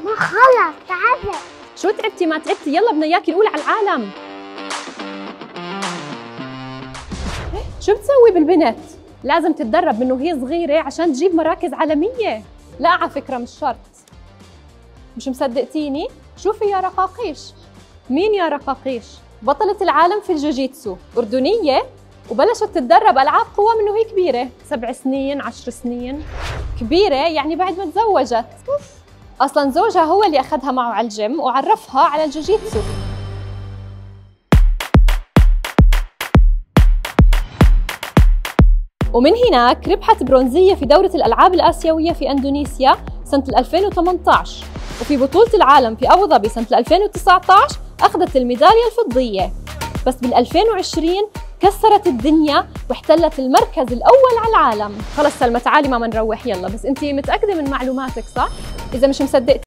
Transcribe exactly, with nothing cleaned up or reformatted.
ماما خلص تعبت. شو تعبتي ما تعبتي؟ يلا بدنا اياكي الاولى على العالم. شو بتسوي بالبنت؟ لازم تتدرب من وهي صغيرة عشان تجيب مراكز عالمية. لا على فكرة مش شرط. مش مصدقتيني؟ شوفي يا رقاقيش. مين يا رقاقيش؟ بطلة العالم في الجوجيتسو، أردنية وبلشت تتدرب ألعاب قوى من وهي كبيرة، سبع سنين، عشر سنين. كبيرة يعني بعد ما تزوجت. أصلاً زوجها هو اللي أخذها معه على الجيم وعرفها على الجوجيتسو. ومن هناك ربحت برونزية في دورة الألعاب الآسيوية في أندونيسيا سنة ألفين وثمانية عشر، وفي بطولة العالم في أبو ظبي سنة ألفين وتسعة عشر أخذت الميدالية الفضية. بس بال ألفين وعشرين كسرت الدنيا واحتلت المركز الأول على العالم. خلص سلمى تعالي ماما نروح يلا، بس أنتي متأكدة من معلوماتك صح؟ إذا مش مصدقتي